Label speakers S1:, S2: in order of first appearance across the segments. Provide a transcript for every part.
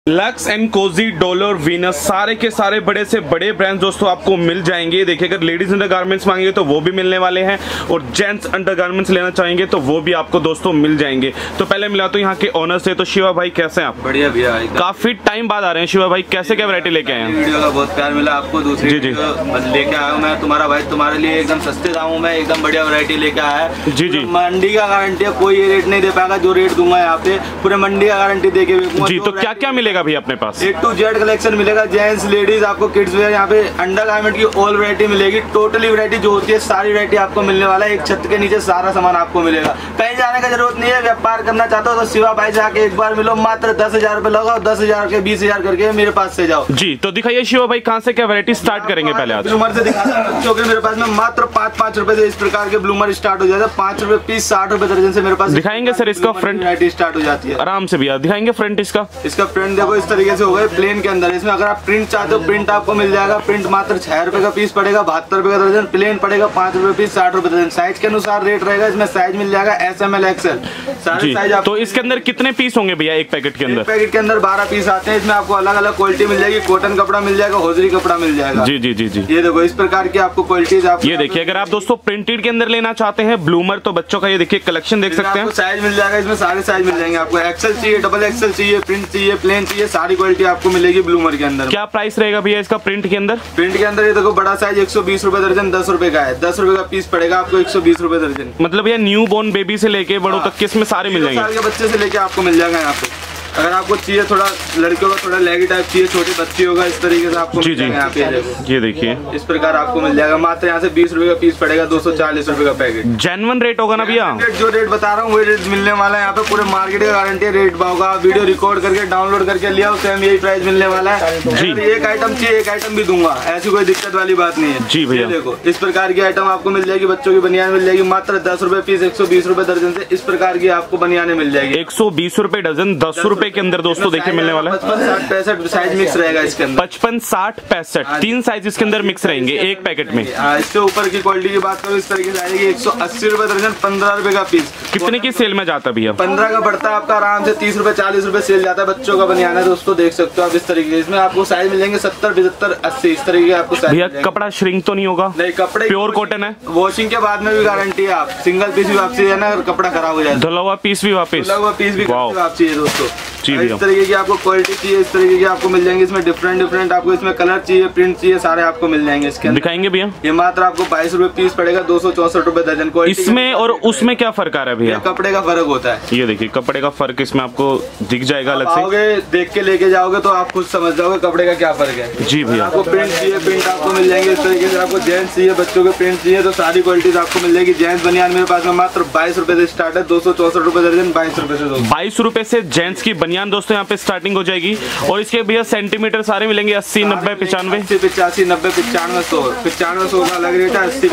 S1: Lux and Cozi, Dollar, Venus, सारे के सारे बड़े से बड़े ब्रांड्स दोस्तों आपको मिल जाएंगे। देखिए अगर लेडीज अंडरगारमेंट्स मांगेंगे तो वो भी मिलने वाले हैं और जेंट्स अंडरगारमेंट्स लेना चाहेंगे तो वो भी आपको दोस्तों मिल जाएंगे। तो पहले मिला तो यहाँ के ओनर से, तो शिवा भाई कैसे हैं आप?
S2: बढ़िया भैया,
S1: काफी टाइम बाद आ रहे हैं शिवा भाई, कैसे क्या वैरायटी लेके आए हैं?
S2: वीडियो का बहुत प्यार मिला आपको, दूसरी
S1: जी जी
S2: लेके आया हूँ मैं, तुम्हारा भाई तुम्हारे लिए एकदम सस्ते दामों में एकदम बढ़िया वैरायटी लेके आया है।
S1: जी जी,
S2: मंडी का गारंटी है, कोई ये रेट नहीं दे पाएगा जो रेट दूंगा यहाँ पे, पूरे मंडी का गारंटी दे के
S1: जी। तो क्या क्या मिलेगा भैया अपने पास?
S2: A to Z कलेक्शन मिलेगा, जेंट्स लेडीज आपको किड्स वेयर, यहाँ पे अंडर गारमेंट की ऑल वैरायटी मिलेगी। टोटली वैरायटी जो होती है सारी वैरायटी आपको मिलने वाला है, एक छत के नीचे सारा सामान आपको मिलेगा। कहीं जाने का जरूरत नहीं है। व्यापार करना चाहते हो तो शिवा भाई से आके एक बार मिलो, मात्र 10,000 रुपए लगाओ, 10,000 के 20,000 करके मेरे पास से जाओ।
S1: जी तो दिखाइए शिवा भाई कहाँ से क्या वैरायटी स्टार्ट करेंगे पहले आज?
S2: ब्लूमर से दिखाता हूं बच्चों के, मेरे पास में मात्र 5-5 रुपए से इस प्रकार के ब्लूमर स्टार्ट हो जाते हैं। 5 रुपए पीस, 60 रुपए दर्जन से मेरे पास
S1: दिखाएंगे सर। इसका फ्रंट
S2: वैरायटी स्टार्ट हो जाती है
S1: आराम से भैया, दिखाएंगे फ्रंट इसका।
S2: इसका फ्रंट देखो इस तरीके से होगा प्लेन के अंदर। इसमें अगर आप प्रिंट चाहते हो प्रिंट आपको मिल जाएगा। प्रिंट मात्र 6 रुपए का पीस पड़ेगा, 72 रुपए का दर्जन। प्लेन पड़ेगा 5 रुपए पीस, 60 रुपए दर्जन। साइज के अनुसार रेट रहेगा। इसमें साइज मिल जाएगा SML XL सारे साइज।
S1: तो इसके अंदर कितने पीस होंगे भैया एक पैकेट के अंदर?
S2: पैकेट के अंदर 12 पीस आते हैं। इसमें आपको अलग अलग क्वालिटी मिल जाएगी। कॉटन कपड़ा मिल जाएगा, होजरी कपड़ा मिल जाएगा।
S1: जी जी जी जी,
S2: ये देखो इस प्रकार की आपको क्वालिटीज आप
S1: ये देखिए। अगर आप दोस्तों प्रिंटेड के अंदर लेना चाहते हैं ब्लूमर तो बच्चों का ये देखिए कलेक्शन देख सकते हैं।
S2: साइज मिल जाएगा, इसमें सारे साइज मिल जाएंगे आपको। XL चाहिए, डबल XL चाहिए, प्रिंट चाहिए, प्लेन चाहिए, सारी क्वालिटी आपको मिलेगी ब्लूमर के अंदर।
S1: क्या प्राइस रहेगा भैया इसका प्रिंट के अंदर?
S2: प्रिंट के अंदर ये देखो बड़ा साइज 120 रुपए दर्जन, 10 रुपए का है। 10 रुपए का पीस पड़ेगा आपको, 120 रुपए दर्जन।
S1: मतलब भैया न्यू बोर्न बेबी से लेके बड़ों तक के इसमें सारे मिल जाएंगे।
S2: साल के बच्चे से लेके आपको मिल जाएगा यहाँ पे। अगर आपको चाहिए थोड़ा लड़कियों का थोड़ा लेगी टाइप चाहिए, छोटी बच्ची होगा, इस तरीके से आपको मिल जाएगा यहाँ पे।
S1: ये देखिए
S2: इस प्रकार आपको मिल जाएगा। मात्र यहाँ से 20 रुपए का पीस पड़ेगा, 240 रुपए का पैकेट।
S1: जेन्युइन रेट होगा ना भैया?
S2: जो रेट बता रहा हूँ वही रेट मिलने वाला है यहाँ पे। पूरे मार्केट का गारंटी है। रेट होगा, वीडियो रिकॉर्ड करके डाउनलोड करके लिया सेम यही प्राइस मिलने वाला है। एक आइटम चाहिए एक आइटम भी दूंगा, ऐसी कोई दिक्कत वाली बात नहीं है।
S1: जी भैया
S2: देखो इस प्रकार की आइटम आपको मिल जाएगी। बच्चों की बनियान मिल जाएगी मात्र 10 रुपए पीस, 120 रुपए दर्जन से इस प्रकार की आपको बनियाने मिल जाएगी।
S1: 120 रुपए डजन, 10 रुपए के अंदर दोस्तों देखिए मिलने वाला है।
S2: 55, 60, 65 साइज मिक्स रहेगा इसके अंदर।
S1: 55, 60, 65 तीन साइज इसके अंदर मिक्स रहेंगे एक पैकेट में।
S2: इससे ऊपर की क्वालिटी की बात करो इस तरीके से आएगी। 180 रुपए दर्जन, 15 रुपए का पीस।
S1: कितने की सेल में जाता है भैया?
S2: 15 का बढ़ता है आपका आराम से 30 रुपए 40 रुपए सेल जाता है। बच्चों का बनियाना है दोस्तों, देख सकते हो आप इस तरीके से। इसमें आपको साइज मिलेंगे 70, 75, 80 इस तरीके आपको साइज।
S1: भैया कपड़ा श्रिंक तो नहीं होगा?
S2: नहीं, कपड़े
S1: प्योर कॉटन है।
S2: वॉशिंग के बाद में भी गारंटी है। आप सिंगल पीस भी वापसी है ना, अगर कपड़ा खराब हो जाए।
S1: धुला हुआ पीस भी वापस?
S2: धुला हुआ पीस भी वापसी है दोस्तों।
S1: जी
S2: इस तरीके की आपको क्वालिटी चाहिए, इस तरीके की आपको मिल जाएंगे। इसमें डिफरेंट आपको इसमें कलर चाहिए, प्रिंट चाहिए, सारे आपको मिल जाएंगे इसके अंदर।
S1: दिखाएंगे भैया।
S2: ये मात्र आपको 22 रुपए पीस पड़ेगा, 264 रुपए दर्जन।
S1: इसमें और उसमें क्या फर्क आ रहा है भैया?
S2: कपड़े का फर्क होता है।
S1: ये देखिए कपड़े का फर्क इसमें आपको दिख जाएगा अलग से।
S2: आओगे देख के लेके जाओगे तो आप खुद समझ जाओगे कपड़े का क्या फर्क है।
S1: जी भैया।
S2: आपको प्रिंट चाहिए, प्रिंट आपको मिल जाएंगे इस तरीके से। आपको जेंट्स चाहिए, बच्चों के प्रिंट चाहिए तो सारी क्वालिटीज आपको मिल जाएगी। जेंट्स बनियान मेरे पास में मात्र 22 रुपए से स्टार्ट है, 264 रुपए दर्जन, 22 रुपए से
S1: 22 रुपए से जेंट्स की बनियान दोस्तों यहाँ पे स्टार्टिंग हो जाएगी। और इसके भैया सेंटीमीटर सारे मिलेंगे 80, 90, 95,
S2: 80, 85, 90, 95, 100। 95, 100 का अलग रेट है, 80,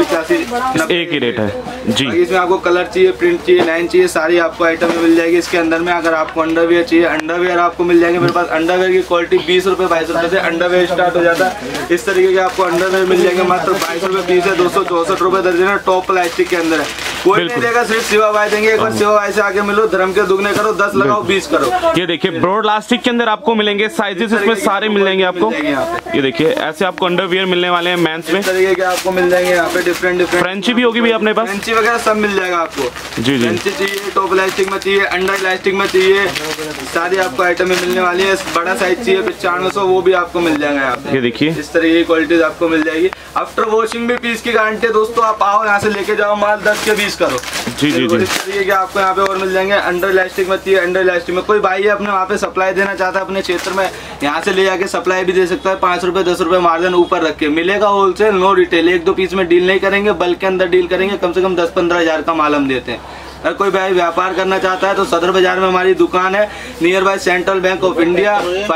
S2: 85
S1: एक ही रेट है जी।
S2: इसमें आपको कलर चाहिए, प्रिंट चाहिए, लाइन चाहिए, सारी आपको आइटम मिल जाएगी इसके अंदर में। अगर आपको अंडरवेयर चाहिए, अंडरवेयर आपको मिल जाएंगे मेरे पास। अंडरवेयर की क्वालिटी 20 रुपए 22 रुपए से अंडरवेयर स्टार्ट हो जाता है। इस तरीके के आपको अंडरवेयर मिल जाएंगे मात्र 22 रुपए पीस है, 264 रुपए दर्जन है। टॉप प्लास्टिक के अंदर है। कोई नहीं देगा, सिर्फ शिवा भाई देंगे। एक बार शिवा भाई से आके मिलो, धर्म के दुगने करो, 10 लगाओ 20 करो।
S1: ये देखिए ब्रॉड इलास्टिक के अंदर आपको मिलेंगे साइजेस, इसमें सारे मिल जाएंगे आपको। ये देखिए ऐसे आपको अंडरवियर मिलने वाले हैं मेंस में।
S2: इस तरीके के आपको मिल जाएंगे यहाँ पे। डिफरेंट
S1: फ्रेंची भी होगी भी अपने पास?
S2: फ्रेंची वगैरह सब मिल जाएगा आपको।
S1: जी जी।
S2: फ्रेंची चाहिए, टॉप इलास्टिक में चाहिए, अंडर इलास्टिक में चाहिए, सारी आपको आइटम मिलने वाली है। बड़ा साइज चाहिए 9500, वो भी आपको मिल जाएगा यहाँ पे।
S1: ये देखिए
S2: इस तरीके की क्वालिटीज आपको मिल जाएगी। आफ्टर वॉशिंग भी पीस की गारंटी है दोस्तों। आप आओ यहाँ से लेके जाओ माल, 10 के 20 करो।
S1: जी जी जी।
S2: इस तरीके के आपको यहाँ पे और मिल जाएंगे। अंडर इलास्टिक में चाहिए, अंडर इलास्टिक में। कोई भाई है अपने वहाँ पे सप्लाई देना चाहता है अपने क्षेत्र में, यहाँ से ले जाके सप्लाई भी दे सकता है। 5 रुपए 10 रुपए मार्जिन ऊपर रख के मिलेगा। Wholesale, no retail. 1-2 पीस में डील नहीं करेंगे, बल्कि अंदर डील करेंगे। कम से कम 10-15 हजार का माल हम देते हैं। अगर कोई भाई व्यापार करना चाहता है तो सदर बाजार में हमारी दुकान है, near by central bank of India,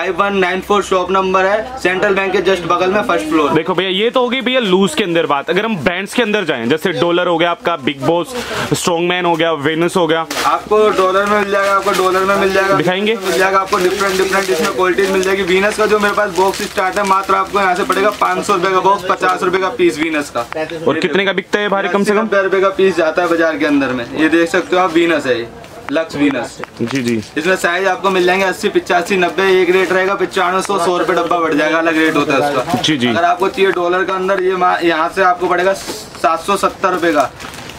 S2: 5194 shop number है। सेंट्रल बैंक के जस्ट बगल में, फर्स्ट फ्लोर।
S1: देखो भैया ये तो होगी भैया लूज के अंदर बात। अगर हम ब्रांड्स के अंदर जाएं, जैसे डॉलर हो गया आपका, बिग बॉस, स्ट्रॉन्गमैन हो गया, वेनस हो गया,
S2: आपको डॉलर में मिल जाएगा। आपको डॉलर में मिल जाएगा,
S1: दिखाएंगे
S2: मिल जाएगा आपको। डिफरेंट इसमें क्वालिटीज मिल जाएगी। वीनस का जो मेरे पास बॉक्स स्टार्ट है, मात्र आपको यहाँ से पड़ेगा 500 रुपए का बॉक्स, 50 रुपए का पीस वीनस का।
S1: और कितने का बिकता है भारी? कम से कम
S2: 90 रुपए का पीस जाता है बाजार के अंदर में। ये देख सकते हो आप, वीनस है। Lux Venus.
S1: जी जी।
S2: इसमें साइज आपको मिल जाएंगे 80, 85, 90, एक रेट रहेगा 95, 100 रुपए डब्बा बढ़ जाएगा, अलग रेट होता है उसका।
S1: जी जी।
S2: अगर आपको चाहिए डॉलर का अंदर, ये यहाँ से आपको पड़ेगा 770 रुपए का,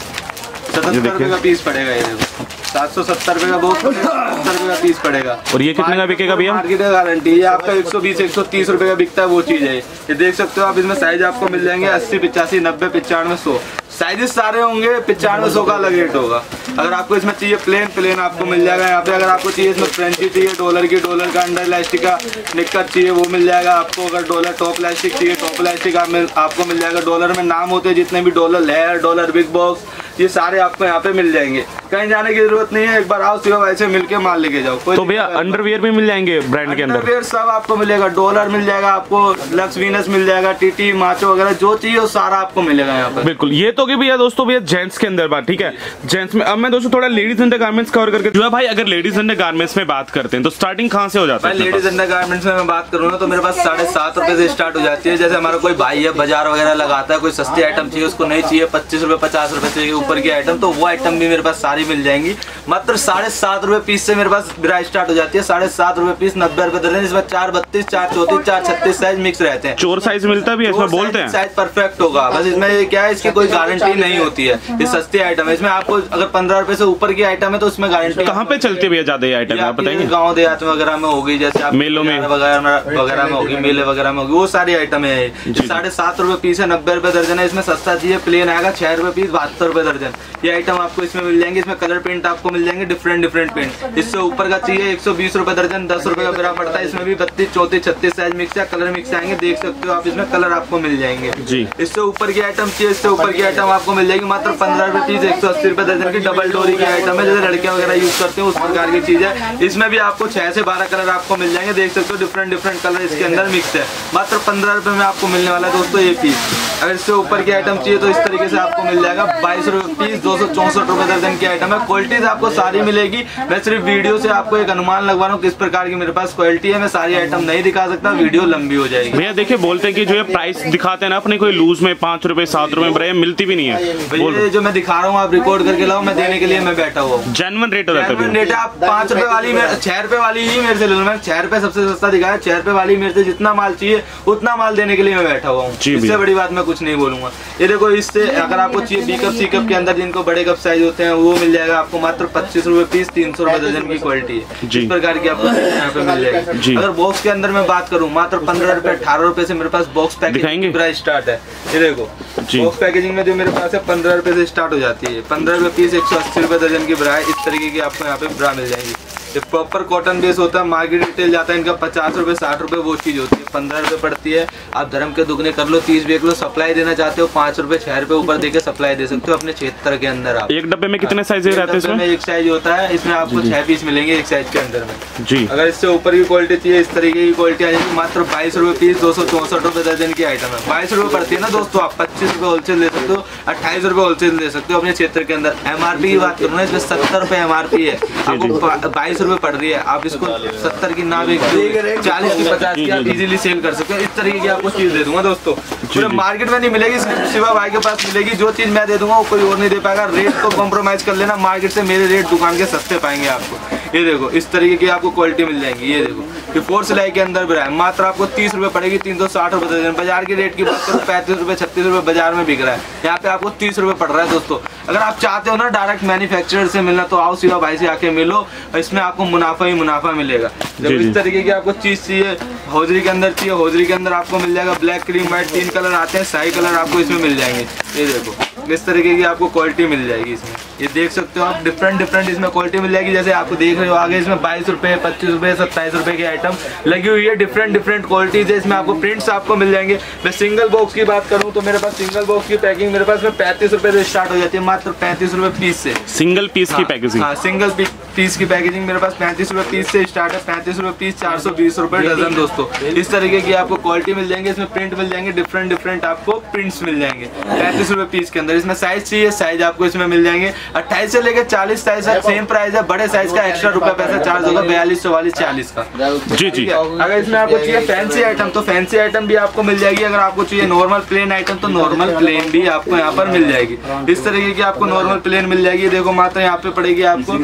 S2: 77 रुपए का पीस पड़ेगा। ये देखो 770 रुपए का बॉक्स, 70 रुपए का पीस पड़ेगा।
S1: और ये कितने का बिकेगा भैया?
S2: मार्केट का गारंटी, ये आपका 120, 130 रुपए का बिकता है, वो चीज है। ये देख सकते हो आप, इसमें साइज आपको मिल जाएंगे 80, 85, 90, 95, 100 साइजेस सारे होंगे। 95, 100 का अलग रेट होगा। अगर आपको इसमें चाहिए प्लेन आपको मिल जाएगा यहाँ पे। अगर आपको चाहिए इसमें फ्रेंची चाहिए डॉलर का अंडर इलास्टिक का निक्कर चाहिए, वो मिल जाएगा आपको। अगर डॉलर टॉप इलास्टिक चाहिए, टॉप इलास्टिक आपको मिल जाएगा। डॉलर में नाम होते हैं जितने भी, Dollar layer, Dollar big box, ये सारे आपको यहाँ पे मिल जाएंगे। कहीं जाने की जरूरत नहीं है, एक बार आओ शिवा भाई से मिलके माल लेके जाओ।
S1: तो भैया अंडरवियर भी मिल जाएंगे ब्रांड के अंदर?
S2: अंडरवियर सब आपको मिलेगा, डॉलर मिल जाएगा आपको, लक्स वीनस मिल जाएगा, टीटी माचो वगैरह जो चाहिए वो सारा आपको मिलेगा यहाँ पर।
S1: बिल्कुल। ये तो कि भैया दोस्तों भैया जेंट्स के अंदर बात, ठीक है। जेंट्स में अब मैं दोस्तों थोड़ा लेडीज अंडर गारमेंट्स कवर करके जो है भाई, अगर लेडीज अंडर गारमेंट्स में बात करते हैं तो स्टार्टिंग कहाँ से हो जाता है?
S2: लेडीज अंडर गारमेंट्स में मैं बात करूँ ना, तो मेरे पास 7.5 रुपए से स्टार्ट हो जाती है। जैसे हमारा कोई भाई है बाजार वगैरह लगाता है, कोई सस्ती आइटम चाहिए, उसको नहीं चाहिए 25 रुपए 50 रुपए चाहिए ऊपर की आइटम, तो वो आइटम भी मेरे पास सारी मिल जाएंगी। मात्र 7.5 रुपए पीस से मेरे पास बिरा स्टार्ट हो जाती है। 7.5 रुपए पीस, 90 रुपए दर्जन। इसमें 4 32, 4 34, 4 36 साइज मिक्स रहते हैं।
S1: चोर साइज मिलता भी है इसमें, बोलते हैं
S2: साइज परफेक्ट होगा। बस इसमें क्या है, इसकी कोई गारंटी नहीं होती है। ये सस्ती आइटम है, इसमें आपको अगर 15 रुपए से ऊपर की आइटम है तो उसमें गारंटी।
S1: कहाँ पे चलती है भैया ज्यादा ये आइटम, आप बताएंगे?
S2: गाँव देहात वगैरह में होगी, जैसे आप
S1: मेलों में
S2: वगैरह में होगी, मेले वगैरह में होगी, वो सारी आइटम है। 7.5 रुपए पीस है, 90 रुपए दर्जन है। इसमें सस्ता चाहिए प्लेन आएगा 6 रुपए पीस, 72 रुपए दर्जन। ये आइटम आपको इसमें मिल जाएंगे। इसमें कलर प्रिंट आपको मिल जाएंगे, डिफरेंट प्रिंट। इससे ऊपर का चाहिए 120 रुपए दर्जन, 10 रुपए का बिरा पड़ता है। इसमें भी 32, 34, 36 साइज मिक्स है, कलर मिक्स आएंगे, देख सकते हो आप। इसमें कलर आपको मिल जाएंगे जी। इससे ऊपर की आइटम चाहिए, इससे ऊपर की आइटम आपको मिल जाएगी मात्र 15 रुपए पीस, 180 रुपए दर्जन की डबल डोरी की आइटम है, जैसे लड़कियां वगैरह यूज करते हैं उस प्रकार की चीज है। इसमें भी आपको 6 से 12 कलर आपको मिल जाएंगे, देख सकते हो। डिफरेंट कलर इसके अंदर मिक्स है। मात्र 15 रुपए में आपको मिलने वाला है दोस्तों ये पीस। अगर इससे ऊपर की आइटम चाहिए तो इस तरीके से आपको मिल जाएगा 22 रुपए पीस, 264 रुपए दर्जन की आइटम है। क्वालिटीज आपको सारी मिलेगी। मैं सिर्फ वीडियो से आपको एक अनुमान लगवा रहा हूँ किस प्रकार की मेरे पास क्वालिटी है। मैं सारी आइटम नहीं दिखा सकता, वीडियो लंबी हो जाएगी।
S1: भैया देखिए, बोलते हैं कि जो है प्राइस दिखाते हैं ना अपने, कोई लूज में 5 रुपए 7 रुपए में मिलती भी नहीं है।
S2: जो मैं दिखा रहा हूँ आप रिकॉर्ड करके लाओ, मैं देने के लिए मैं बैठा हुआ हूँ।
S1: जेन्युइन रेट हो जाता है।
S2: आप 5 रुपए वाली 6 रुपए वाली ही मेरे से ले लो। मैं 6 रुपए सबसे सस्ता दिखाया, 6 रुपए वाली मेरे से जितना माल चाहिए उतना माल देने के लिए मैं बैठा हुआ हूँ। इससे बड़ी बात मैं कुछ नहीं बोलूंगा। ये देखो, इससे अगर आपको चाहिए बी कप सी कप के अंदर जिनको बड़े कप साइज होते हैं वो मिल जाएगा आपको मात्र 25 रुपए पीस, 300 रुपए दर्जन की क्वालिटी है। इस प्रकार की आपको यहाँ पे मिल जाएगी। अगर बॉक्स के अंदर मैं बात करूँ, मात्र 15 रुपए 18 रुपए से मेरे पास बॉक्स पैकेजिंग प्राइस स्टार्ट है। ये देखो बॉक्स पैकेजिंग में जो मेरे पास है 15 रुपए से स्टार्ट हो जाती है। 15 रुपए पीस, 180 रुपए दर्जन की ब्रा है। इस तरीके की आपको यहाँ पे ब्रा मिल जाएगी। ये प्रॉपर कॉटन बेस होता है। मार्केट रिटेल जाता है इनका 50 रुपए 60 रुपए, वो चीज होती है 15 रुपए पड़ती है। आप धर्म के दुगने कर लो, 30 बेच लो। सप्लाई देना चाहते हो 5 रुपए 6 रुपए ऊपर देके सप्लाई दे सकते हो अपने क्षेत्र के अंदर। आप एक
S1: डब्बे में कितने साइज रहते हैं? इसमें
S2: एक साइज होता है, इसमें आपको 6 पीस मिलेंगे एक साइज के अंदर में
S1: जी।
S2: अगर इससे ऊपर की क्वालिटी चाहिए, इस तरीके की क्वालिटी आ जाएगी। मात्र 22 रुपए पीस, 264 रुपए दर्जन की आइटम है। 22 रुपए पड़ती है ना दोस्तों। आप 25 रुपए होलसेल ले सकते हो, 28 रुपए होलसेल ले सकते हो अपने क्षेत्र के अंदर। MRP की बात करूँ ना, इसमें 70 रुपए MRP है, आपको 22 रुपए पड़ रही है। आप इसको 70 की ना बेच 40 की 50 की आप इजीली सेल कर सकते हो। इस तरीके की आपको चीज दे दूंगा दोस्तों, पूरे मार्केट में नहीं मिलेगी, सिर्फ शिवा भाई के पास मिलेगी। जो चीज मैं दे दूंगा वो कोई और नहीं दे पाएगा। रेट को कॉम्प्रोमाइज कर लेना, मार्केट से मेरे रेट दुकान के सस्ते पाएंगे आपको। ये देखो इस तरीके की आपको क्वालिटी मिल जाएंगी। ये देखो ये 4 सिलाई के अंदर भी है, मात्र आपको 30 रुपए पड़ेगी, 360 रुपए दर्जन। बाजार के रेट की बात करूँ 35 रुपए 36 रुपए बाजार में बिक रहा है, यहाँ पे आपको 30 रुपए पड़ रहा है दोस्तों। अगर आप चाहते हो ना डायरेक्ट मैन्युफैक्चरर से मिलना तो आओ शिवा भाई से आके मिलो, इसमें आपको मुनाफा ही मुनाफा मिलेगा। जब इस तरीके की आपको चीज चाहिए, हौजरी के अंदर चाहिए, हौजरी के अंदर आपको मिल जाएगा ब्लैक, क्रीम, व्हाइट 3 कलर आते हैं। शाही कलर आपको इसमें मिल जाएंगे। ये देखो इस तरीके की आपको क्वालिटी मिल जाएगी इसमें। ये देख सकते हो आप, डिफरेंट इसमें क्वालिटी मिल जाएगी। जैसे आपको देख रहे हो आगे, इसमें 22 रुपए 25 रुपए 27 रुपए की आइटम लगी हुई है। डिफरेंट क्वालिटीज है इसमें। आपको प्रिंट्स आपको मिल जाएंगे। मैं सिंगल बॉक्स की बात करूँ तो मेरे पास सिंगल बॉक्स की पैकिंग मेरे पास में 35 रुपए से स्टार्ट हो जाती है, मात्र 35 रुपए पीस से।
S1: सिंगल पीस की पैकेजिंग?
S2: हाँ, सिंगल पीस की पैकेजिंग मेरे पास 35 रुपए पीस से स्टार्ट है। 35 रुपए पीस, 420 रुपए डजन दोस्तों। इस तरीके की आपको क्वालिटी मिल जाएंगे। इसमें प्रिंट मिल जाएंगे, डिफरेंट आपको प्रिंट्स मिल जाएंगे 35 रुपए पीस के अंदर। इसमें साइज चाहिए, साइज आपको इसमें मिल जाएंगे 28 से लेकर 40 साइज है। सेम प्राइस है, बड़े साइज का एक्स्ट्रा रुपए पैसा चार्ज होगा 42, 44, 40 का।
S1: जी।
S2: अगर इसमें आपको चाहिए फैंसी आइटम तो फैंसी आइटम भी आपको मिल जाएगी। अगर आपको चाहिए नॉर्मल प्लेन आइटम तो नॉर्मल प्लेन भी आपको यहाँ पर मिल जाएगी। इस तरीके की आपको नॉर्मल प्लेन मिल जाएगी। देखो मात्र यहाँ पे पड़ेगी आपको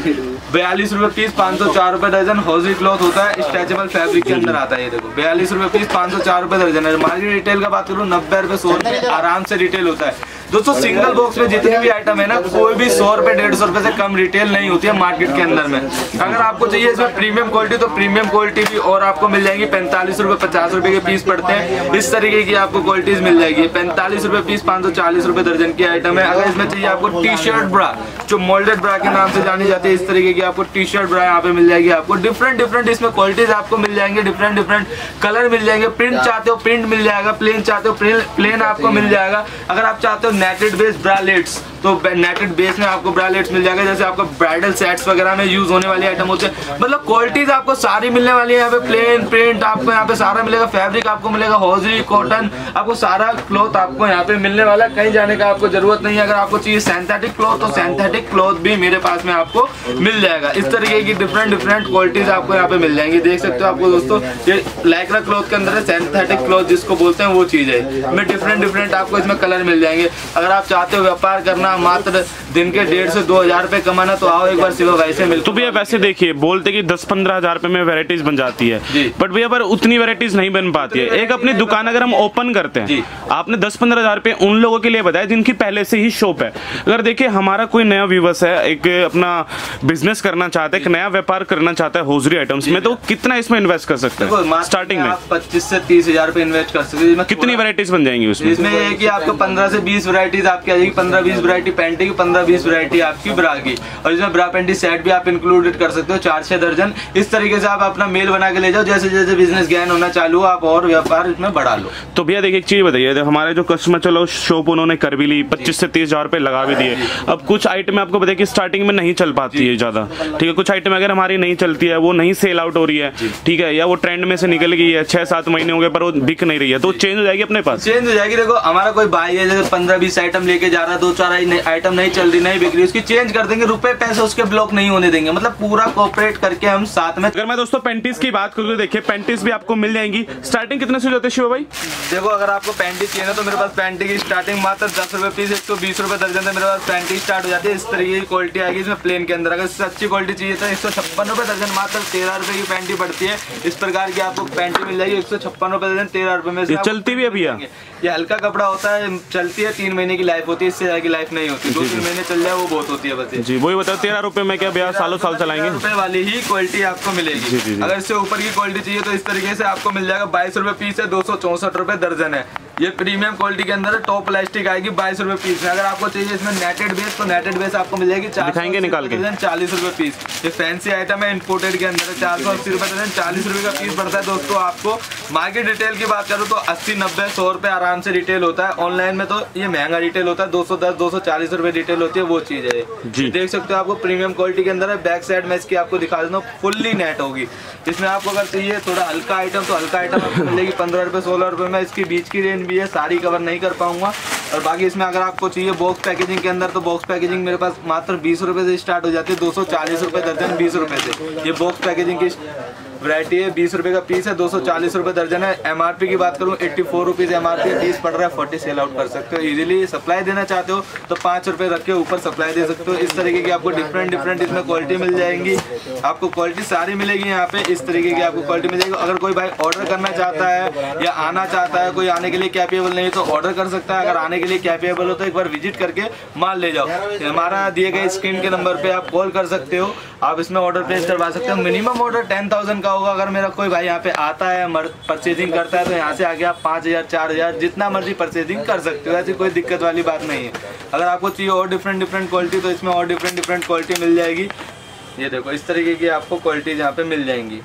S2: 42 रुपए पीस, 504 रुपए दर्जन। हॉजी क्लॉथ होता है, स्ट्रेचेबल फैब्रिक के अंदर आता है। ये देखो 42 रुपए पीस, 504 रुपए दर्जन है। मार्केट रिटेल का बात करूँ 90 रुपए 100 रुपए आराम से रिटेल होता है। दोस्तों सिंगल बॉक्स में जितने भी आइटम है ना, कोई भी 100 रुपए 150 रुपए से कम रिटेल नहीं होती है मार्केट के अंदर में। अगर आपको चाहिए इसमें प्रीमियम क्वालिटी तो प्रीमियम क्वालिटी भी और आपको मिल जाएगी। 45 रुपए 50 रुपए के पीस पड़ते हैं, इस तरीके की आपको क्वालिटीज मिल जाएगी। 45 रुपए पीस, 540 रुपए दर्जन की आइटम है। अगर इसमें चाहिए आपको टी शर्ट ब्रा, जो मोल्डेड ब्रा के नाम से जानी जाती है, इस तरीके की आपको टी शर्ट ब्रा यहाँ पे मिल जाएगी। आपको डिफरेंट इसमें क्वालिटीज आपको मिल जाएंगे, डिफरेंट कलर मिल जाएंगे। प्रिंट चाहते हो प्रिंट मिल जाएगा, प्लेन चाहते हो प्लेन आपको मिल जाएगा। अगर आप चाहते हो नेटेड बेस ब्रालेट्स तो नेटेड बेस में आपको ब्रालेट्स मिल जाएगा, जैसे आपको ब्राइडल सेट्स वगैरह में यूज होने वाली आइटम होते हैं। मतलब क्वालिटीज आपको सारी मिलने वाली है यहाँ पे। प्लेन प्रिंट आपको यहाँ पे सारा मिलेगा, फैब्रिक आपको मिलेगा, हॉजरी कॉटन, आपको सारा क्लॉथ आपको यहाँ पे मिलने वाला है। कहीं जाने का आपको जरूरत नहीं है। अगर आपको चाहिए सिंथेटिक क्लॉथ तो सिंथेटिक क्लॉथ भी मेरे पास में आपको मिल जाएगा। इस तरीके की डिफरेंट क्वालिटीज आपको यहाँ पे मिल जाएंगी। देख सकते हो आपको दोस्तों, ये लाइक्रा क्लॉथ के अंदर है, सिंथेटिक क्लॉथ जिसको बोलते हैं वो चीज है। में डिफरेंट आपको इसमें कलर मिल जाएंगे। अगर आप चाहते हो व्यापार करना, मात्र दिन के 1,500 से 2,000 रुपए कमाना, तो आओ एक बार शिवा भाई से मिल।
S1: तो भैया वैसे देखिए बोलते कि 10-15 हजार रुपए में वैरायटीज बन जाती है, बट भैया पर उतनी वैरायटीज नहीं बन पाती है। एक अपनी दुकान अगर हम ओपन करते हैं, आपने 10-15 हजार रुपए उन लोगों के लिए बताया जिनकी पहले से ही शॉप है। अगर देखिए हमारा कोई नया व्यूवर्स है, एक अपना बिजनेस करना चाहता है, एक नया व्यापार करना चाहता है हॉजरी आइटम्स में, तो कितना इसमें इन्वेस्ट कर सकते हैं? स्टार्टिंग में
S2: 25 से 30 हजार रुपए इन्वेस्ट कर सकते हैं।
S1: कितनी वैरायटीज बन जाएंगी उसमें?
S2: इसमें ये कि आपको 15 से 20 वैरायटीज आपकी आ जाएगी। 15-20 वैरायटी पैंटी की, 15-20 वैरायटी आपकी ब्रा की, और इसमें ब्रा पैंटी सेट भी आप इंक्लूडेड कर सकते हो, 4-6 दर्जन। इस तरीके से आप अपना मेल बना के ले जाओ। जैसे जैसे बिजनेस ज्ञान होना चालू, आप और व्यापार इसमें बढ़ा लो।
S1: तो भैया देखिए एक चीज बताइए, हमारे जो कस्टमर, चलो शॉप उन्होंने कर भी ली, 25 से 30 हजार रुपए लगा भी दिए। अब कुछ आइटम आपको बताइए कि स्टार्टिंग में नहीं चल पाती है ज्यादा, ठीक है। कुछ आइटम अगर हमारी नहीं चलती है, वो नहीं सेल आउट हो रही है, ठीक है, या वो ट्रेंड में से निकल गई है, 6-7 महीने हो गए पर वो बिक नहीं रही है, तो चेंज हो जाएगी अपने पास?
S2: चेंज हो जाएगी। देखो हमारा कोई भाई है जैसे 15-20 आइटम लेके जा रहा है, 2-4 आइटम नहीं चल रही, नहीं बिक रही, उसकी चेंज कर देंगे। रुपए पैसे उसके ब्लॉक नहीं होने देंगे। मतलब पूरा कोऑपरेट करके हम साथ में।
S1: अगर मैं दोस्तों पैंटीज की बात करूँ तो देखिए पैंटीज भी आपको मिल जाएंगी। स्टार्टिंग कितने से जाते हैं शिवा भाई?
S2: देखो अगर आपको पैंटी चाहिए ना, तो मेरे पास पैंटी की स्टार्टिंग मात्र 10 रुपए पीस, 120 रुपए दर्जन से मेरे पास पैंटी स्टार्ट हो जाती है। इस तरीके की क्वालिटी आएगी इसमें प्लेन के अंदर। अगर इससे अच्छी क्वालिटी चाहिए तो 156 रुपए दर्जन, मात्र 13 रुपए की पैंटी पड़ती है। इस प्रकार की आपको पैंटी मिल जाएगी 156 रुपए दर्जन, 13 रुपए में।
S1: चलती भी है भैया?
S2: ये हल्का कपड़ा होता है, चलती है, 3 महीने की लाइफ होती है, इससे ज्यादा की लाइफ नहीं होती। 2-3 महीने चल जाए वो बहुत होती है बस।
S1: जी वही बताओ, 13 रुपए में क्या भैया सालों साल चलाएंगे?
S2: रुपए वाली ही क्वालिटी आपको मिलेगी। अगर इससे ऊपर की क्वालिटी चाहिए तो इस तरीके से आपको मिल जाएगा। 22 रुपए पीस है, 264 रुपए दर्जन है। ये प्रीमियम क्वालिटी के अंदर टॉप प्लास्टिक आएगी 22 रुपए पीस में। अगर आपको चाहिए इसमें नेटेड बेस तो नेटेड बेस आपको मिल जाएगी 480
S1: निकाल के
S2: 40 रुपए पीस। ये फैंसी आइटम है, इंपोर्टेड के अंदर है। 480 रुपए दर्जन, 40 रुपए का पीस पड़ता है। दोस्तों आपको मार्केट रिटेल की बात करूँ तो 80, 90, 100 रुपए आराम से रिटेल होता है। ऑनलाइन में तो ये महंगा रिटेल होता है, 210, 240 रुपए रिटेल होती है, वो चीज है। देख सकते हो आपको प्रीमियम क्वालिटी के अंदर है। बैक साइड में इसकी आपको दिखा देता हूँ, फुल्ली नेट होगी। इसमें आपको अगर चाहिए थोड़ा हल्का आइटम तो हल्का आइटम आपको मिलेगी 15 रुपए, 16 रुपए में। इसकी बीच की रेंज भी है, सारी कवर नहीं कर पाऊंगा। और बाकी इसमें अगर आपको चाहिए बॉक्स पैकेजिंग के अंदर तो बॉक्स पैकेजिंग मेरे पास मात्र 20 रुपए से स्टार्ट हो जाती है, 240 रुपए दर्जन, 20 रुपए से। ये बॉक्स पैकेजिंग की वैरायटी है, 20 रुपए का पीस है, 240 रुपए दर्जन है। एमआरपी की बात करूँ 84 रुपीज एमआरपी, पीस पड़ रहा है 40, सेल आउट कर सकते हो इजीली। सप्लाई देना चाहते हो तो 5 रुपए रख के ऊपर सप्लाई दे सकते हो। इस तरीके की आपको डिफरेंट इसमें क्वालिटी मिल जाएंगी। आपको क्वालिटी सारी मिलेगी यहाँ पे, इस तरीके की आपको क्वालिटी मिल जाएगी। अगर कोई भाई ऑर्डर करना चाहता है या आना चाहता है, कोई आने के लिए कैपेबल नहीं तो ऑर्डर कर सकता है। अगर आने के लिए कैपेबल हो तो एक बार विजिट करके माल ले जाओ। हमारा दिए गए स्क्रीन के नंबर पे आप कॉल कर सकते हो, आप इसमें ऑर्डर प्लेस करवा सकते हो। मिनिमम ऑर्डर 10,000 का होगा। अगर मेरा कोई भाई यहाँ पे आता है, परचेजिंग करता है, तो यहाँ से आगे आप 5,000, 4,000 जितना मर्जी परचेजिंग कर सकते हो। ऐसी कोई दिक्कत वाली बात नहीं है। अगर आपको चाहिए और डिफरेंट क्वालिटी तो इसमें और डिफरेंट क्वालिटी मिल जाएगी। ये देखो इस तरीके की आपको क्वालिटी यहाँ पे मिल जाएंगी।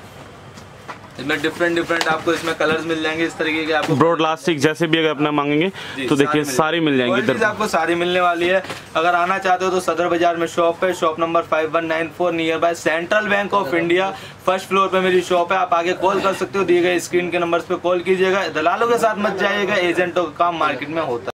S2: इसमें डिफरेंट आपको इसमें कलर्स मिल जाएंगे। इस तरीके के आपको
S1: ब्रॉड इलास्टिक जैसे भी अगर अपना मांगेंगे तो देखिए सारी मिल जाएंगी।
S2: आपको सारी मिलने वाली है। अगर आना चाहते हो तो सदर बाजार में शॉप है, shop number 5194 near by central bank of India, first floor पे मेरी शॉप है। आप आगे कॉल कर सकते हो, दिए गए स्क्रीन के नंबर्स पे कॉल कीजिएगा। दलालों के साथ मत जाइएगा, एजेंटों का काम मार्केट में होता है।